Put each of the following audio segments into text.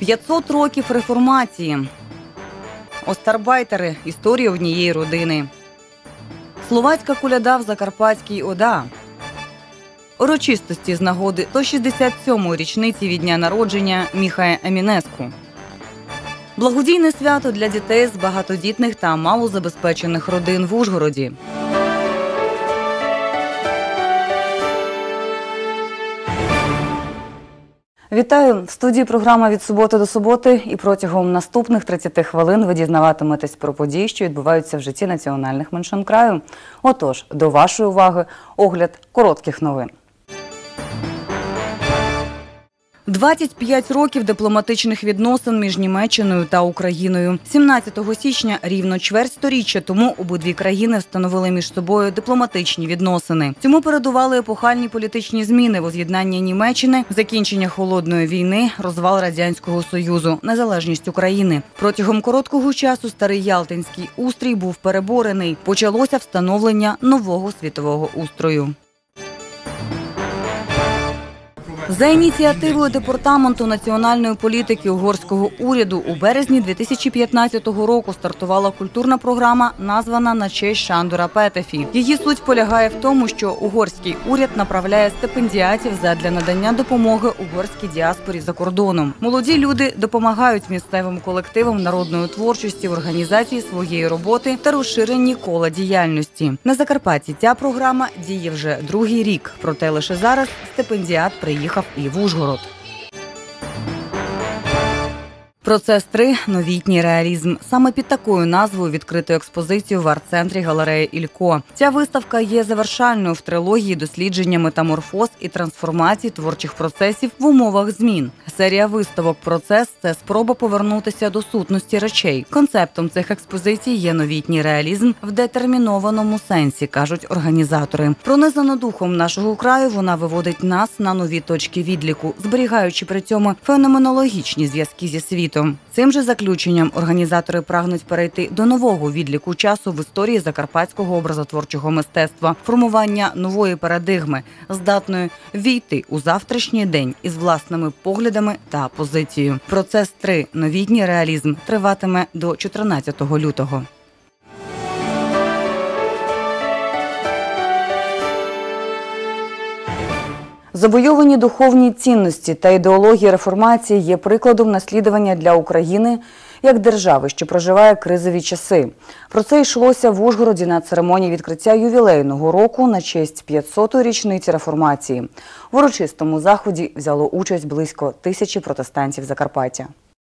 500 років реформації. Остарбайтери – історія однієї родини. Словацька коляда в Закарпатській ОДА. Урочистості з нагоди 167-ї річниці від дня народження Міхая Емінеску. Благодійне свято для дітей з багатодітних та малозабезпечених родин в Ужгороді. Вітаю! В студії програма «Від суботи до суботи» і протягом наступних 30 хвилин ви дізнаватиметесь про події, що відбуваються в житті національних меншин краю. Отож, до вашої уваги огляд коротких новин. 25 років дипломатичних відносин між Німеччиною та Україною. 17 січня, рівно чверть сторіччя тому, обидві країни встановили між собою дипломатичні відносини. Цьому передували епохальні політичні зміни: воз'єднання Німеччини, закінчення Холодної війни, розвал Радянського Союзу, незалежність України. Протягом короткого часу старий Ялтинський устрій був переборений. Почалося встановлення нового світового устрою. За ініціативою Департаменту національної політики угорського уряду у березні 2015 року стартувала культурна програма, названа на честь Шандора Петефі. Її суть полягає в тому, що угорський уряд направляє стипендіатів задля надання допомоги угорській діаспорі за кордоном. Молоді люди допомагають місцевим колективам народної творчості в організації своєї роботи та розширенні кола діяльності. На Закарпатті ця програма діє вже другий рік, проте лише зараз стипендіат приїхав і в Ужгород. Процес 3 – новітній реалізм. Саме під такою назвою відкрито експозицію в арт-центрі галереї Ілько. Ця виставка є завершальною в трилогії дослідження метаморфоз і трансформацій творчих процесів в умовах змін. Серія виставок «Процес» – це спроба повернутися до сутності речей. Концептом цих експозицій є новітній реалізм в детермінованому сенсі, кажуть організатори. Пронизано духом нашого краю, вона виводить нас на нові точки відліку, зберігаючи при цьому феноменологічні зв'язки зі світом. Цим же заключенням організатори прагнуть перейти до нового відліку часу в історії закарпатського образотворчого мистецтва, формування нової парадигми, здатної війти у завтрашній день із власними поглядами та позицією. Процес 3 – новітній реалізм триватиме до 14 лютого. Завойовані духовні цінності та ідеологія реформації є прикладом наслідування для України як держави, що проживає кризові часи. Про це йшлося в Ужгороді на церемонії відкриття ювілейного року на честь 500-ї річниці реформації. В урочистому заході взяло участь близько 1000 протестантів Закарпаття.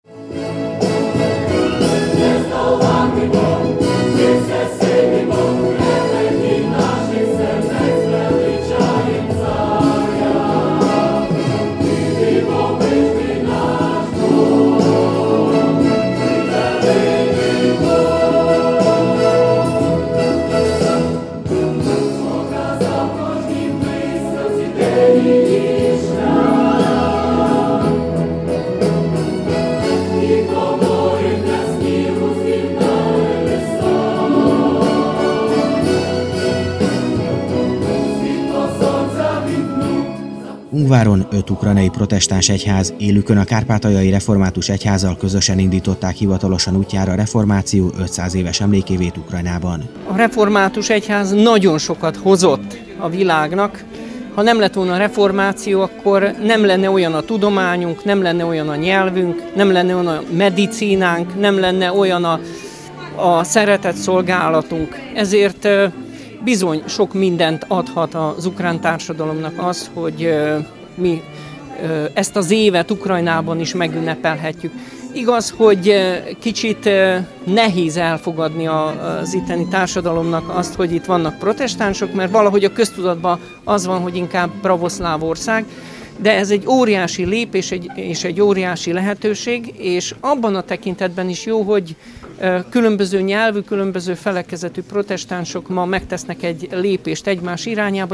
Ungváron 5 ukrajnai protestáns egyház, élükön a Kárpátaljai Református Egyházzal közösen indították hivatalosan útjára a reformáció 500 éves emlékévét Ukrajnában. A Református Egyház nagyon sokat hozott a világnak. Ha nem lett volna a reformáció, akkor nem lenne olyan a tudományunk, nem lenne olyan a nyelvünk, nem lenne olyan a medicínánk, nem lenne olyan a szeretett szolgálatunk. Ezért bizony sok mindent adhat az ukrán társadalomnak az, hogy mi ezt az évet Ukrajnában is megünnepelhetjük. Igaz, hogy kicsit nehéz elfogadni az itteni társadalomnak azt, hogy itt vannak protestánsok, mert valahogy a köztudatban az van, hogy inkább pravoszláv ország, de ez egy óriási lépés és egy óriási lehetőség, és abban a tekintetben is jó, hogy különböző nyelvű, különböző felekezetű protestánsok ma megtesznek egy lépést egymás irányába.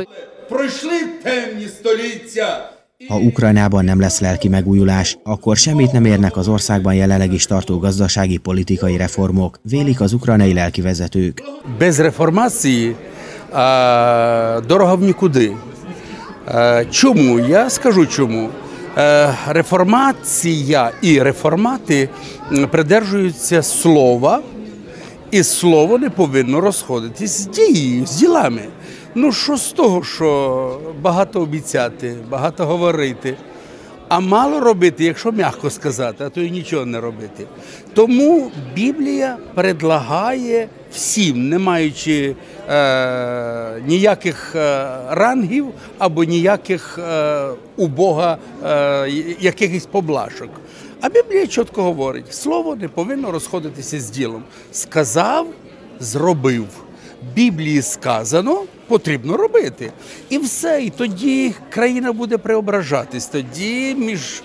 Ha Ukrajnában nem lesz lelki megújulás, akkor semmit nem érnek az országban jelenleg is tartó gazdasági, politikai reformok, vélik az ukrajnai lelkivezetők. Без реформації дорога в нікуди. Чому? Я скажу чому. Реформація і реформати придержуються слова, і слово не повинно розходитись з дією, з ділами. Ну що з того, що багато обіцяти, багато говорити, а мало робити, якщо м'яко сказати, а то й нічого не робити. Тому Біблія предлагає всім, не маючи ніяких рангів або ніяких у Бога якихось поблажок. А Біблія чітко говорить, слово не повинно розходитися з ділом. Сказав, зробив. В Біблії сказано, потрібно робити. І все, і тоді країна буде преображатись. Тоді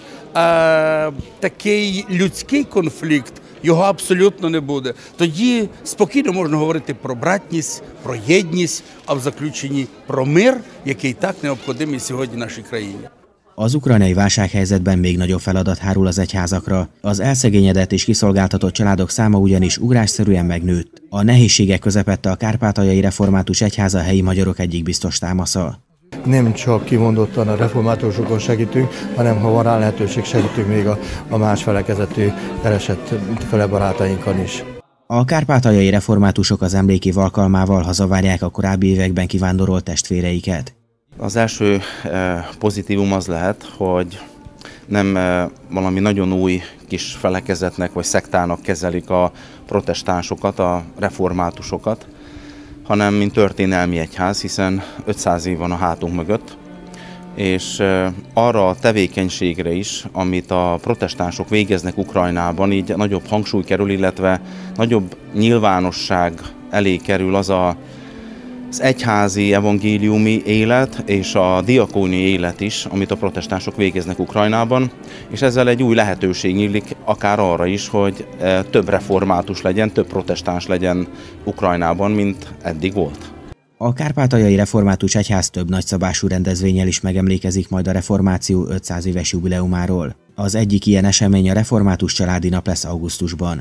такий людський конфлікт, його абсолютно не буде. Тоді спокійно можна говорити про братність, про єдність, а в заключенні про мир, який так необхідний сьогодні нашій країні. Az ukrajnai válsághelyzetben még nagyobb feladat hárul az egyházakra. Az elszegényedett és kiszolgáltatott családok száma ugyanis ugrásszerűen megnőtt. A nehézségek közepette a Kárpátaljai Református Egyház a helyi magyarok egyik biztos támasza. Nem csak kimondottan a reformátusokon segítünk, hanem ha van rá lehetőség, segítünk még a más felekezetű elesett felebarátainkon is. A kárpátaljai reformátusok az emlékév alkalmával hazavárják a korábbi években kivándorolt testvéreiket. Az első pozitívum az lehet, hogy nem valami nagyon új kis felekezetnek vagy szektának kezelik a protestánsokat, a reformátusokat, hanem mint történelmi egyház, hiszen 500 év van a hátunk mögött, és arra a tevékenységre is, amit a protestánsok végeznek Ukrajnában, így nagyobb hangsúly kerül, illetve nagyobb nyilvánosság elé kerül az egyházi evangéliumi élet és a diakóniai élet is, amit a protestánsok végeznek Ukrajnában, és ezzel egy új lehetőség nyílik akár arra is, hogy több református legyen, több protestáns legyen Ukrajnában, mint eddig volt. A Kárpátaljai Református Egyház több nagyszabású rendezvénnyel is megemlékezik majd a reformáció 500 éves jubileumáról. Az egyik ilyen esemény a Református Családi Nap lesz augusztusban.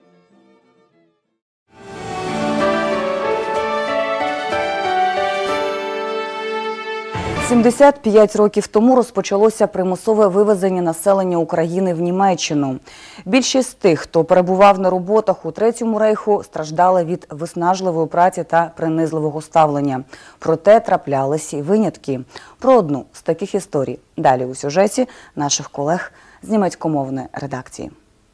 «75 років тому розпочалося примусове вивезення населення України в Німеччину. Більшість тих, хто перебував на роботах у Третьому рейху, страждали від виснажливої праці та принизливого ставлення. Проте траплялись і винятки. Про одну з таких історій далі у сюжеті наших колег з німецькомовної редакції.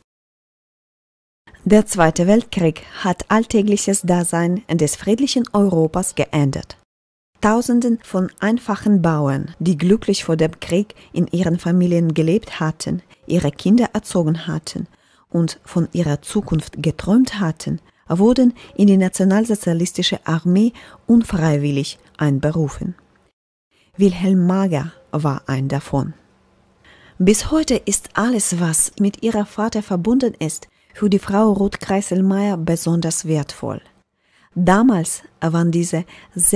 Der Zweite Weltkrieg hat alltägliches Dasein des friedlichen Europas geändert. Tausenden von einfachen Bauern, die glücklich vor dem Krieg in ihren Familien gelebt hatten, ihre Kinder erzogen hatten und von ihrer Zukunft geträumt hatten, wurden in die nationalsozialistische Armee unfreiwillig einberufen. Wilhelm Mager war ein davon. Bis heute ist alles, was mit ihrer Vater verbunden ist, für die Frau Ruth Kreiselmeier besonders wertvoll. Damals, wann diese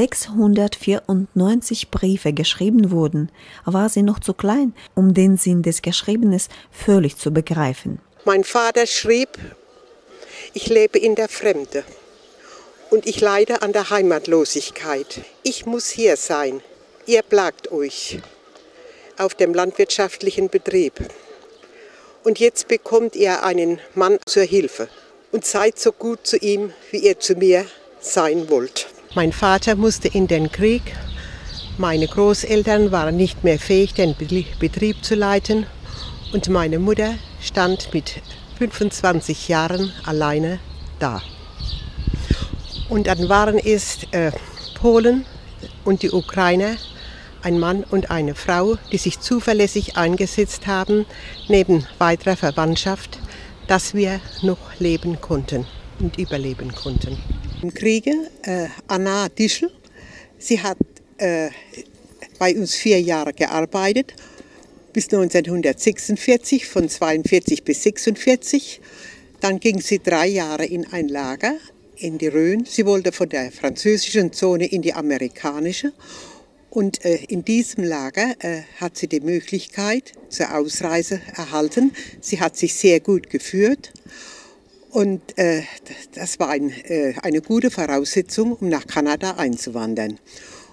694 Briefe geschrieben wurden, war sie noch zu klein, um den Sinn des Geschriebenen völlig zu begreifen. Mein Vater schrieb, ich lebe in der Fremde und ich leide an der Heimatlosigkeit. Ich muss hier sein, ihr plagt euch auf dem landwirtschaftlichen Betrieb. Und jetzt bekommt ihr einen Mann zur Hilfe und seid so gut zu ihm, wie ihr zu mir sein wollt. Mein Vater musste in den Krieg. Meine Großeltern waren nicht mehr fähig, den Betrieb zu leiten. Und meine Mutter stand mit 25 Jahren alleine da. Und dann waren es Polen und die Ukrainer, ein Mann und eine Frau, die sich zuverlässig eingesetzt haben, neben weiterer Verwandtschaft, dass wir noch leben konnten und überleben konnten. Im Kriege, Anna Dischl, sie hat bei uns 4 Jahre gearbeitet, bis 1946, von 42 bis 46. Dann ging sie 3 Jahre in ein Lager in die Rhön. Sie wollte von der französischen Zone in die amerikanische. Und in diesem Lager hat sie die Möglichkeit zur Ausreise erhalten. Sie hat sich sehr gut geführt. Und das war eine gute Voraussetzung, um nach Kanada einzuwandern.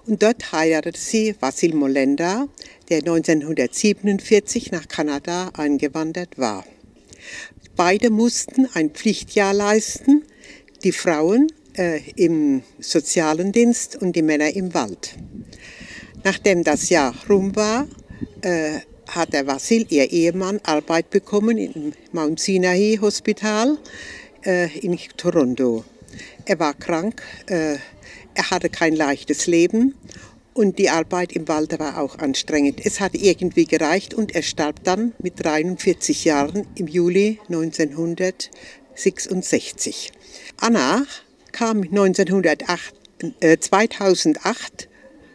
Und dort heiratete sie Vasil Molenda, der 1947 nach Kanada eingewandert war. Beide mussten ein Pflichtjahr leisten, die Frauen im sozialen Dienst und die Männer im Wald. Nachdem das Jahr rum war, hat der Vasil, ihr Ehemann, Arbeit bekommen im Mount Sinai Hospital in Toronto. Er war krank, er hatte kein leichtes Leben und die Arbeit im Wald war auch anstrengend. Es hat irgendwie gereicht und er starb dann mit 43 Jahren im Juli 1966. Anna kam 2008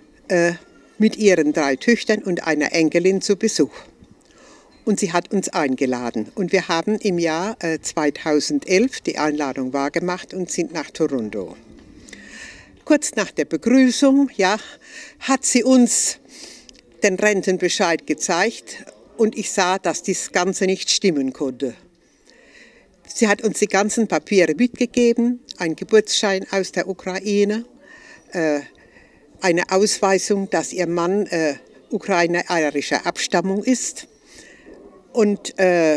mit ihren 3 Töchtern und einer Enkelin zu Besuch. Und sie hat uns eingeladen. Und wir haben im Jahr 2011 die Einladung wahrgemacht und sind nach Toronto. Kurz nach der Begrüßung, hat sie uns den Rentenbescheid gezeigt und ich sah, dass das Ganze nicht stimmen konnte. Sie hat uns die ganzen Papiere mitgegeben, einen Geburtsschein aus der Ukraine, eine Ausweisung, dass ihr Mann ukrainer-irischer Abstammung ist und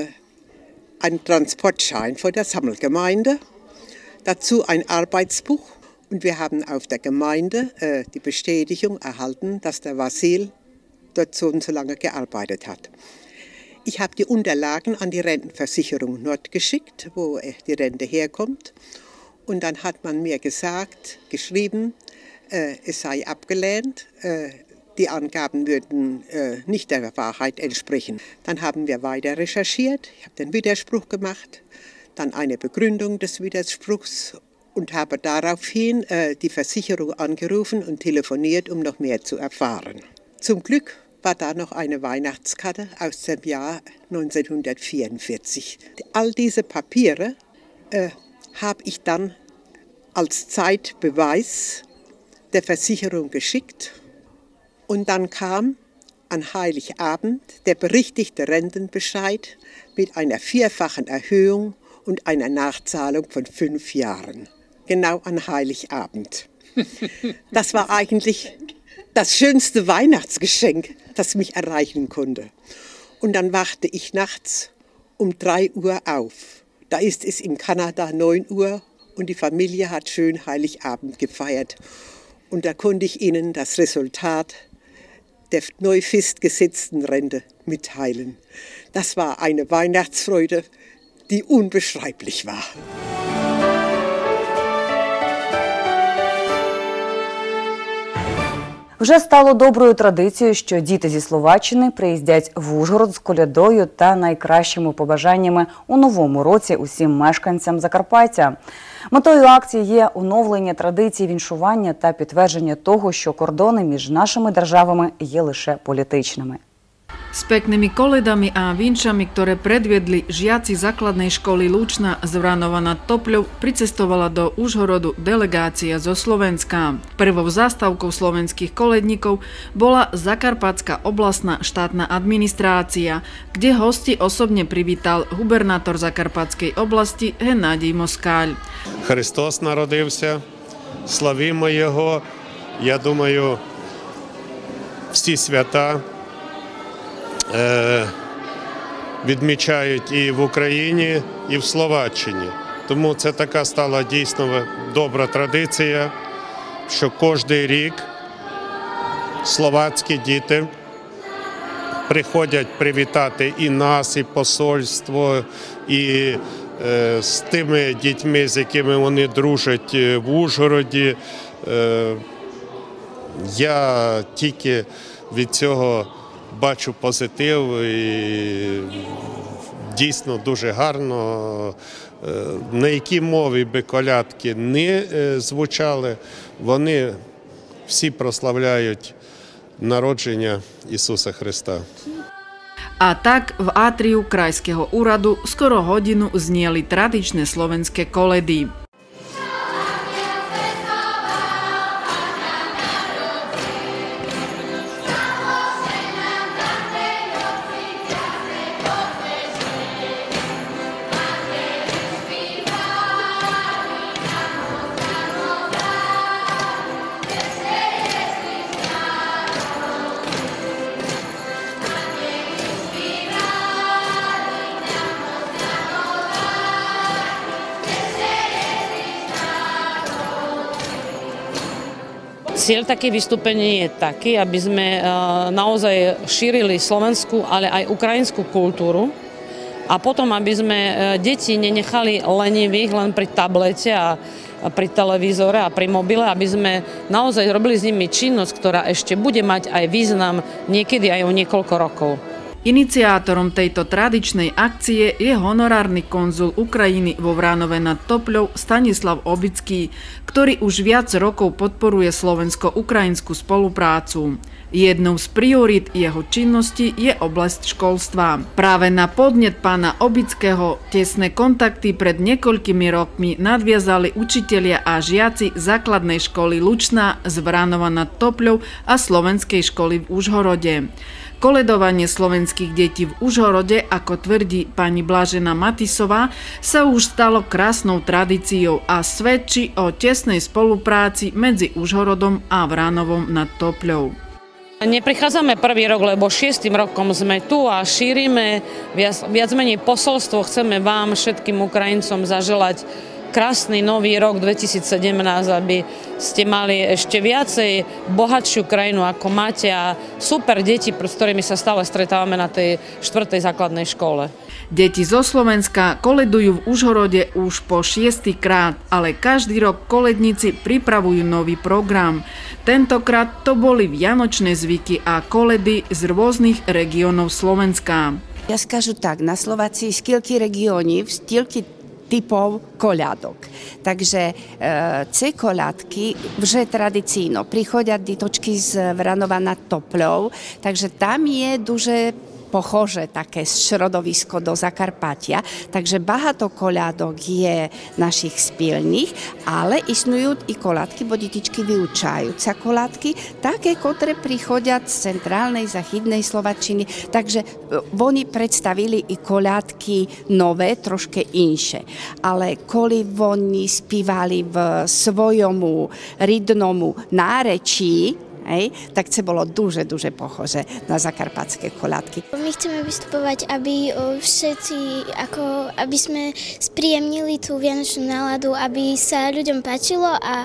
einen Transportschein von der Sammelgemeinde, dazu ein Arbeitsbuch und wir haben auf der Gemeinde die Bestätigung erhalten, dass der Vasil dort so und so lange gearbeitet hat. Ich habe die Unterlagen an die Rentenversicherung Nord geschickt, wo die Rente herkommt. Und dann hat man mir geschrieben, es sei abgelehnt, die Angaben würden nicht der Wahrheit entsprechen. Dann haben wir weiter recherchiert, ich habe den Widerspruch gemacht, dann eine Begründung des Widerspruchs und habe daraufhin die Versicherung angerufen und telefoniert, um noch mehr zu erfahren. Zum Glück war da noch eine Weihnachtskarte aus dem Jahr 1944. All diese Papiere habe ich dann als Zeitbeweis der Versicherung geschickt. Und dann kam an Heiligabend der berichtigte Rentenbescheid mit einer 4-fachen Erhöhung und einer Nachzahlung von 5 Jahren. Genau an Heiligabend. Das war eigentlich das schönste Weihnachtsgeschenk, das mich erreichen konnte. Und dann wachte ich nachts um 3 Uhr auf. Da ist es in Kanada 9 Uhr und die Familie hat schön Heiligabend gefeiert. Und da konnte ich Ihnen das Resultat der neu festgesetzten Rente mitteilen. Das war eine Weihnachtsfreude, die unbeschreiblich war. Вже стало доброю традицією, що діти зі Словаччини приїздять в Ужгород з колядою та найкращими побажаннями у новому році усім мешканцям Закарпаття. Метою акції є оновлення традицій віншування та підтвердження того, що кордони між нашими державами є лише політичними. S peknými koledami a vinčami, ktoré predviedli žiaci základnej školy Lučna z Vranova nad Topľou, pricestovala do Užhorodu delegácia zo Slovenska. Prvou zástavkou slovenských koledníkov bola Zakarpatská oblastná štátna administrácia, kde hosti osobne privítal gubernátor Zakarpatskej oblasti Геннадій Москаль. Христос народився, славімо Його. Я думаю, всі свята відмічають і в Україні, і в Словаччині. Тому це така стала дійсно добра традиція, що кожен рік словацькі діти приходять привітати і нас, і посольство, і з тими дітьми, з якими вони дружать в Ужгороді. Я тільки від цього бачу позитив і дійсно дуже гарно. На якій мові би колядки не звучали, вони всі прославляють народження Ісуса Христа. A tak v átriu Krajského úradu skoro hodinu znieli tradičné slovenské koledy. Cieľ takých vystúpení je taký, aby sme naozaj šírili slovenskú, ale aj ukrajinskú kultúru a potom, aby sme deti nenechali lenivých len pri tablete a pri televízore a pri mobile, aby sme naozaj robili s nimi činnosť, ktorá ešte bude mať aj význam niekedy aj o niekoľko rokov. Iniciátorom tejto tradičnej akcie je honorárny konzul Ukrajiny vo Vránove nad Topľou Stanislav Obický, ktorý už viac rokov podporuje slovensko-ukrajinskú spoluprácu. Jednou z priorít jeho činnosti je oblasť školstva. Práve na podnet pána Obického tesné kontakty pred niekoľkými rokmi nadviazali učitelia a žiaci základnej školy Lučná z Vránova nad Topľou a slovenskej školy v Užhorode. Koledovanie slovenských detí v Užhorode, ako tvrdí pani Blažena Matisová, sa už stalo krásnou tradíciou a svedčí o tesnej spolupráci medzi Užhorodom a Vránovom nad Topľou. Neprichádzame prvý rok, lebo 6. rokom sme tu a šírime viac menej posolstvo. Chceme vám, všetkým Ukrajincom, zaželať krásny nový rok 2017, aby ste mali ešte viacej bohatšiu krajinu, ako máte, a super deti, s ktorými sa stále stretávame na tej 4. základnej škole. Deti zo Slovenska koledujú v Užhorode už po 6. krát, ale každý rok koledníci pripravujú nový program. Tentokrát to boli vianočné zvyky a koledy z rôznych regiónov Slovenska. Ja skажу tak, na Slovácii skільки регіонів, стільки typov koľadok. Takže ці колядки вже традиційно приходять діточки з Вранова над Топľou, takže tam je дуже pochоже také środowisko do Zakarpatia, takže багато колядок je našich spilných, ale istnujú i koládky, bo detičky vyučajúca koládky, také, ktoré prichodia z centrálnej, západnej Slovačiny, takže oni predstavili i koládky nové, troške inšie. Ale koli oni spívali v svojomu ridnomu nárečí, tak to bolo дуже pochоже na zakarpatské koládky. My chceme vystupovať, aby všetci, aby sme spríjemnili tú vianočnú náladu, aby sa ľuďom páčilo a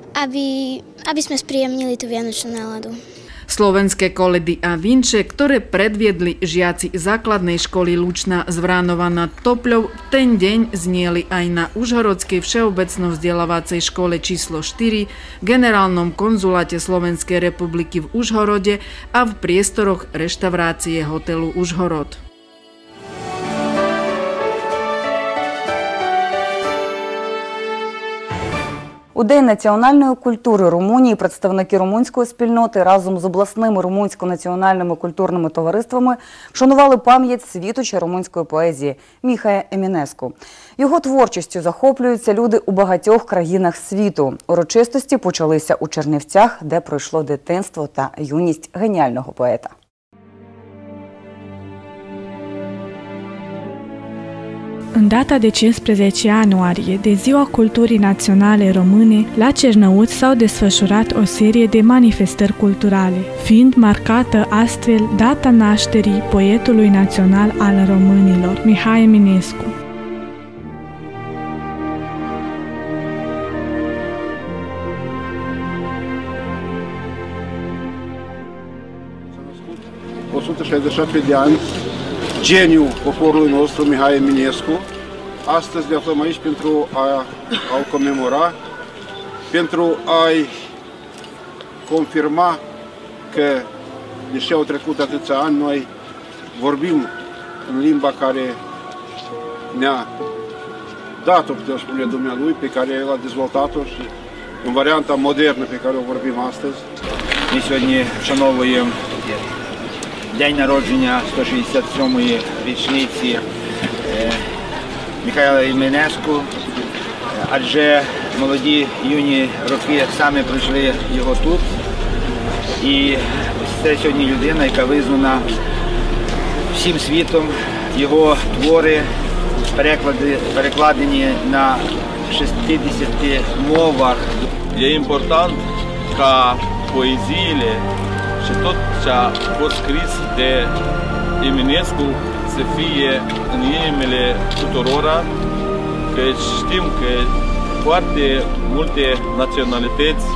aby sme spríjemnili tú vianočnú náladu. Slovenské koledy a vinče, ktoré predviedli žiaci základnej školy Lučná z Vránova nad Topľou, v ten deň znieli aj na Užhorodskej všeobecno vzdelávacej škole číslo 4, generálnom konzuláte Slovenskej republiky v Užhorode a v priestoroch reštaurácie hotelu Užhorod. У День національної культури Румунії представники румунської спільноти разом з обласними румунсько-національними культурними товариствами вшанували пам'ять світоча румунської поезії Міхая Емінеску. Його творчістю захоплюються люди у багатьох країнах світу. Урочистості почалися у Чернівцях, де пройшло дитинство та юність геніального поета. În data de 15 ianuarie, de Ziua Culturii Naționale Române, la Cernăuți s-au desfășurat o serie de manifestări culturale, fiind marcată astfel data nașterii poetului național al românilor, Mihai Eminescu. de ani, geniul poporului nostru, Mihai Eminescu. Astăzi ne aflăm aici pentru a-l comemora, pentru a-i confirma că, deși au trecut atâția ani, noi vorbim în limba care ne-a dat-o, putem spune, dumnealui, pe care el a dezvoltat-o și în varianta modernă pe care o vorbim astăzi. Ми сьогодні вшановуємо день народження 167-ї річниці Михайла Емінеску, адже молоді юні роки саме пройшли його тут. І це сьогодні людина, яка визнана всім світом, його твори перекладені на 60 мовах. E important ca poeziile și tot ce a fost scris de Eminescu să fie în inimile tuturora, că știm că foarte multe naționalități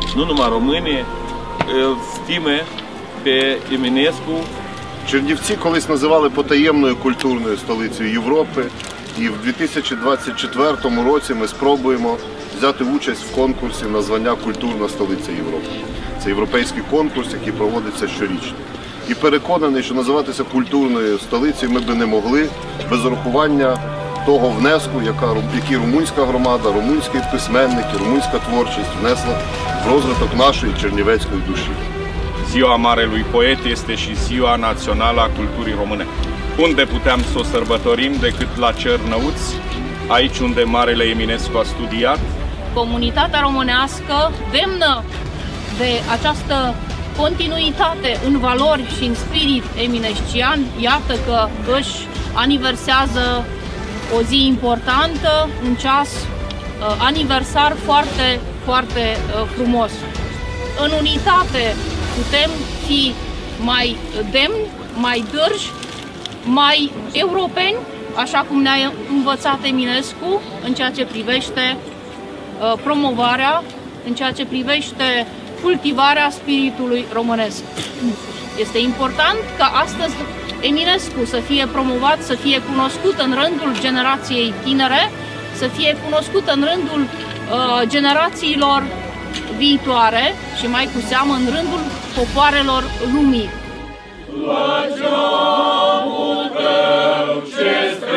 nu numai români, îl stime pe Eminescu. Чернівці колись називали потаємною культурною столицею Європи, і в 2024 році ми спробуємо взяти участь в конкурсі на звання «Культурна столиця Європи». Це європейський конкурс, який проводиться щорічно. І переконаний, що називатися культурною столицею ми би не могли без урахування того внеску, який румунська громада, румунські письменники, румунська творчість внесла в розвиток нашої чернівецької душі. Ziua Marelui Poet este și Ziua Națională a Culturii Române. Unde puteam să o sărbătorim decât la Cernăuți, aici unde Marele Eminescu a studiat? Comunitatea românească, demnă de această continuitate în valori și în spirit eminescian, iată că își aniversează o zi importantă, un ceas aniversar foarte, foarte frumos. În unitate putem fi mai demni, mai dârji, mai europeni, așa cum ne-a învățat Eminescu în ceea ce privește promovarea, în ceea ce privește cultivarea spiritului românesc. Este important ca astăzi Eminescu să fie promovat, să fie cunoscut în rândul generației tinere, să fie cunoscut în rândul generațiilor viitoare și mai cu seamă în rândul popoarelor lumii. La geamul tău ce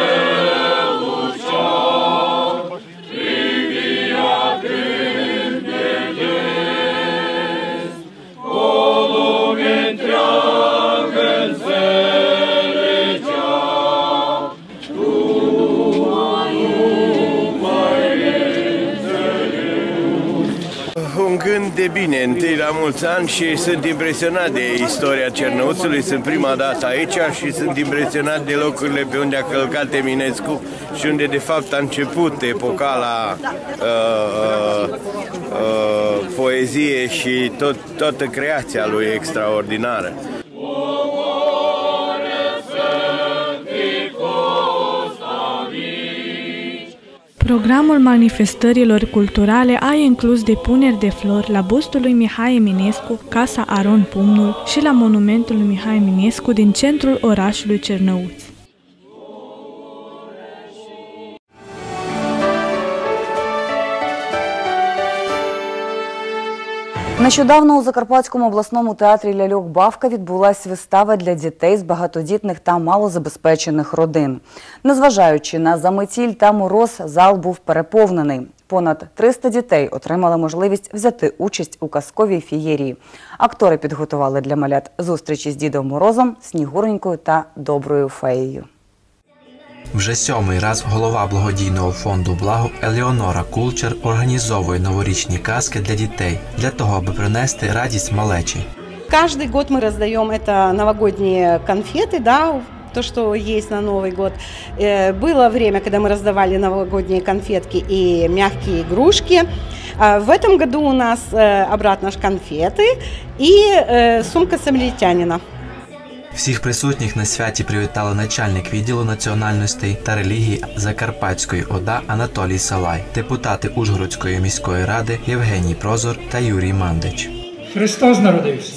străluceam, privia când de des, o lume întreagă înțelegea, tu mai un gând de bine, întâi la mulți ani, și sunt impresionat de istoria Cernăuțului, sunt prima dată aici și sunt impresionat de locurile pe unde a călcat Eminescu și unde de fapt a început epocala poezie și toată creația lui extraordinară. Programul manifestărilor culturale a inclus depuneri de flori la bustul lui Mihai Eminescu, Casa Aron Pumnul și la monumentul lui Mihai Eminescu din centrul orașului Cernăuți. Нещодавно у Закарпатському обласному театрі «Ляльок-Бавка» відбулася вистава для дітей з багатодітних та малозабезпечених родин. Незважаючи на заметіль та мороз, зал був переповнений. Понад 300 дітей отримали можливість взяти участь у казковій феєрії. Актори підготували для малят зустрічі з Дідом Морозом, Снігуренькою та Доброю феєю. Вже 7-й раз голова благодійного фонду «Благо» Елеонора Кулчер організовує новорічні казки для дітей, для того, аби принести радість малечі. Каждый год мы раздаем это новогодние конфеты, да, то, что есть на Новый год. Было время, когда мы раздавали новогодние конфетки и мягкие игрушки. В этом году у нас обратно конфети и сумка самаритянина. Всіх присутніх на святі привітали начальник відділу національностей та релігії Закарпатської ОДА Анатолій Салай, депутати Ужгородської міської ради Євгеній Прозор та Юрій Мандич. Христос народився!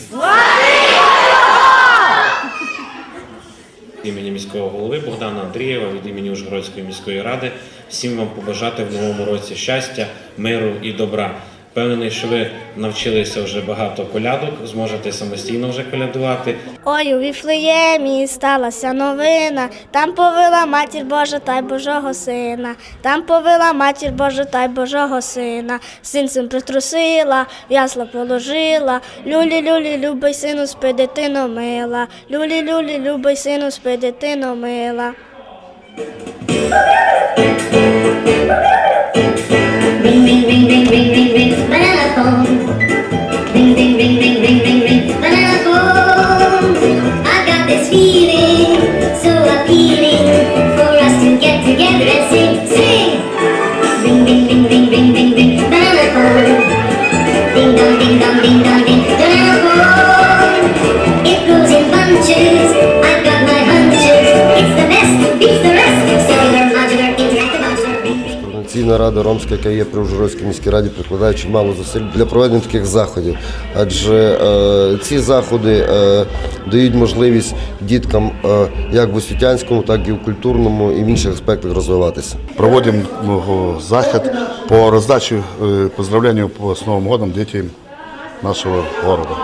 Від імені міського голови Богдана Андрієва, від імені Ужгородської міської ради всім вам побажати в новому році щастя, миру і добра. Впевнений, що ви навчилися вже багато колядок, зможете самостійно вже колядувати. Ой, у Віфлеємі сталася новина, там повила Матір Божа та й Божого Сина. Там повила Матір Божа та й Божого Сина. Синцем притрусила, в ясла положила. Люлі-люлі, любий сину, спи, дитино мила. Люлі-люлі, любий сину, спи, дитино мила. Ring, ring, ring, ring, ring, ring, ring, banana phone. Ring, ring, ring, ring, ring, ring, ring, banana phone. I got this feeling so appealing for us to get together and sing, sing. Ring, ring, ring, ring, ring, ring, ring, banana phone. Ding dong, ding dong, ding dong, ding, banana phone. It grows in bunches. I've got my hunches. It's the best, beats the rest. Cellular, modular, interactive, modular. Координаційна рада рада ромська, яка є при Ужгородській міській раді, прикладає чимало зусиль для проведення таких заходів. Адже ці заходи дають можливість діткам як в освітянському, так і в культурному і в інших аспектах розвиватися. Проводимо захід по роздачі поздравлень з Новим годом дітям нашого города.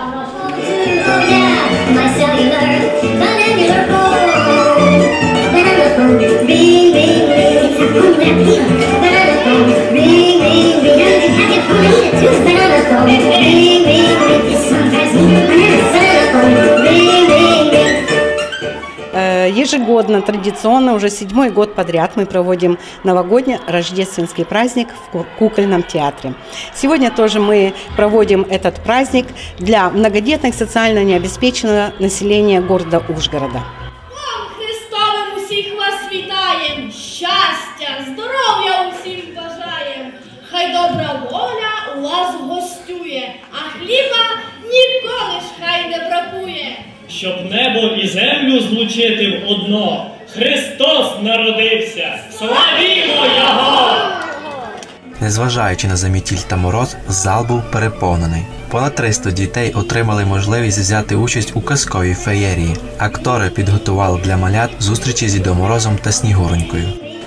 Ежегодно, традиционно, уже 7-й год подряд мы проводим новогодний рождественский праздник в кукольном театре. Сегодня тоже мы проводим этот праздник для многодетных социально необеспеченного населения города Ужгорода. Христовим усіх вас вітаєм, щастя, здоров'я усім бажаєм. Хай добра воля у вас гостює, а хліба ніколи ж хай не бракує. Щоб небо і землю злучити в одно, Христос народився! Славімо Його! Незважаючи на замітіль та мороз, зал був переповнений. Понад 300 дітей отримали можливість взяти участь у казковій феєрії. Актори підготували для малят зустрічі з Дідом Морозом та Снігуронькою.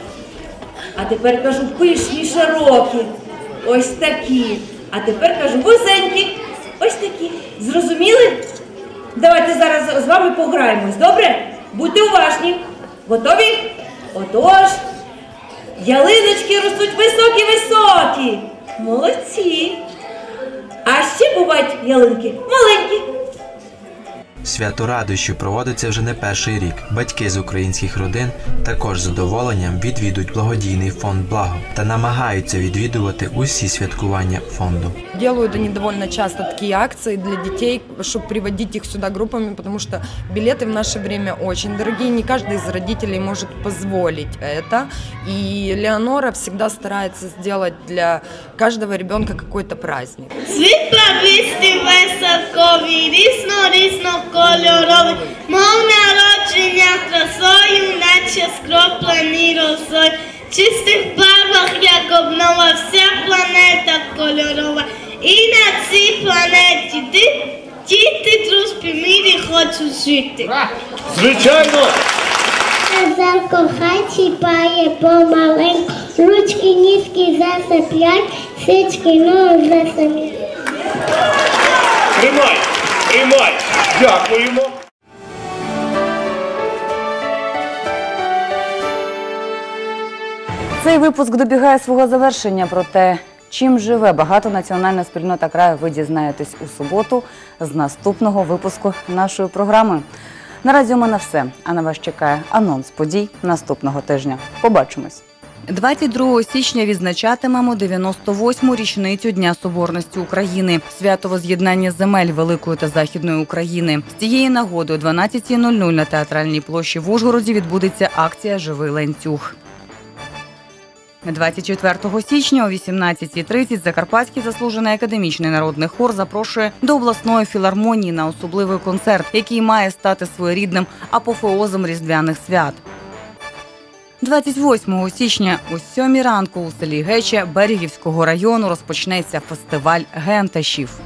А тепер кажу пишні, широкі, ось такі. А тепер кажу вузенькі, ось такі. Зрозуміли? Давайте зараз з вами пограємось, добре? Будьте уважні. Готові? Отож, ялиночки ростуть високі-високі. Молодці. А ще бувають ялинки маленькі. Свято радощі проводиться вже не перший рік. Батьки з українських родин також з задоволенням відвідують благодійний фонд «Благо» та намагаються відвідувати усі святкування фонду. Делают они довольно часто такие акции для детей, чтобы приводить их сюда группами, потому что билеты в наше время очень дорогие, не каждый из родителей может позволить это. И Леонора всегда старается сделать для каждого ребенка какой-то праздник. Світло-вісті веселкові, рісно кольорові, мов народження красою, наче скроплений росою. В чистих барвах, як обнова, вся планета кольорова. І на цій планеті діти дружбі мірі хочуть жити. Звичайно! Зеркало хай чіпає помаленьку, ручки ніжки засиплять, сички ноги засам'ять. Тримай! Тримай! Дякуємо! Цей випуск добігає свого завершення, проте чим живе багатонаціональна спільнота краю, ви дізнаєтесь у суботу з наступного випуску нашої програми. Наразі у мене все, а на вас чекає анонс подій наступного тижня. Побачимось! 22 січня відзначатимемо 98-му річницю Дня Соборності України – свято воз'єднання земель Великої та Західної України. З цієї нагоди о 12:00 на Театральній площі в Ужгороді відбудеться акція «Живий ланцюг». 24 січня о 18:30 Закарпатський заслужений академічний народний хор запрошує до обласної філармонії на особливий концерт, який має стати своєрідним апофеозом різдвяних свят. 28 січня о 7:00 ранку у селі Гече Берегівського району розпочнеться фестиваль генташів.